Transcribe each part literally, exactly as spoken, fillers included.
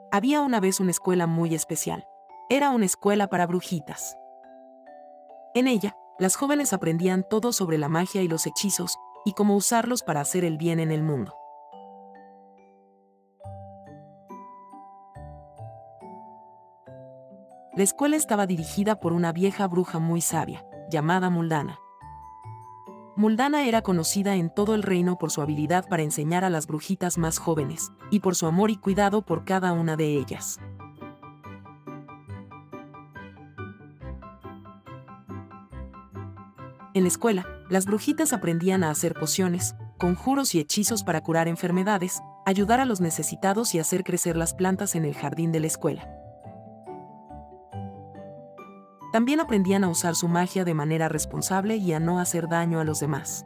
Había una vez una escuela muy especial. Era una escuela para brujitas. En ella, las jóvenes aprendían todo sobre la magia y los hechizos, y cómo usarlos para hacer el bien en el mundo. La escuela estaba dirigida por una vieja bruja muy sabia, llamada Muldana. Muldana era conocida en todo el reino por su habilidad para enseñar a las brujitas más jóvenes, y por su amor y cuidado por cada una de ellas. En la escuela, las brujitas aprendían a hacer pociones, conjuros y hechizos para curar enfermedades, ayudar a los necesitados y hacer crecer las plantas en el jardín de la escuela. También aprendían a usar su magia de manera responsable y a no hacer daño a los demás.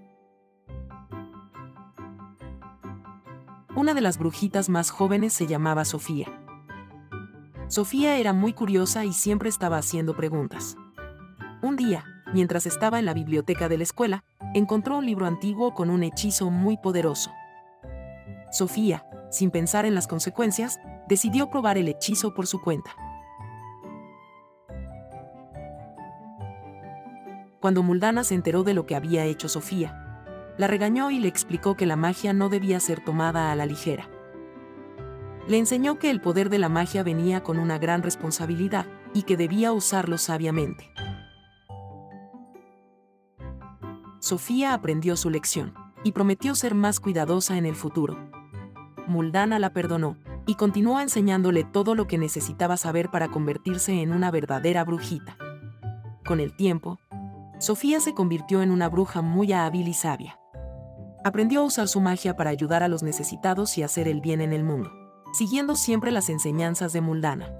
Una de las brujitas más jóvenes se llamaba Sofía. Sofía era muy curiosa y siempre estaba haciendo preguntas. Un día, mientras estaba en la biblioteca de la escuela, encontró un libro antiguo con un hechizo muy poderoso. Sofía, sin pensar en las consecuencias, decidió probar el hechizo por su cuenta. Cuando Muldana se enteró de lo que había hecho Sofía, la regañó y le explicó que la magia no debía ser tomada a la ligera. Le enseñó que el poder de la magia venía con una gran responsabilidad y que debía usarlo sabiamente. Sofía aprendió su lección y prometió ser más cuidadosa en el futuro. Muldana la perdonó y continuó enseñándole todo lo que necesitaba saber para convertirse en una verdadera brujita. Con el tiempo, Sofía se convirtió en una bruja muy hábil y sabia. Aprendió a usar su magia para ayudar a los necesitados y hacer el bien en el mundo, siguiendo siempre las enseñanzas de Muldana.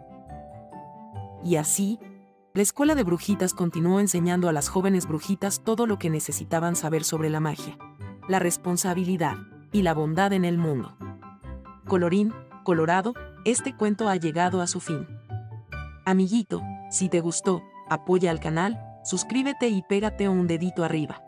Y así, la escuela de brujitas continuó enseñando a las jóvenes brujitas todo lo que necesitaban saber sobre la magia, la responsabilidad y la bondad en el mundo. Colorín colorado, este cuento ha llegado a su fin. Amiguito, si te gustó, apoya al canal, suscríbete y pégate un dedito arriba.